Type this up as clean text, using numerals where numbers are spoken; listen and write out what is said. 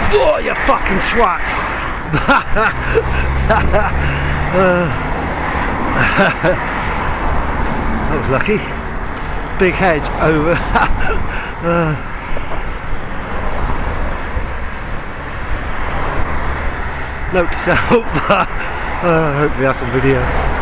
Oh, you fucking twat! That was lucky. Big hedge over. Note to self. Hopefully that's on video.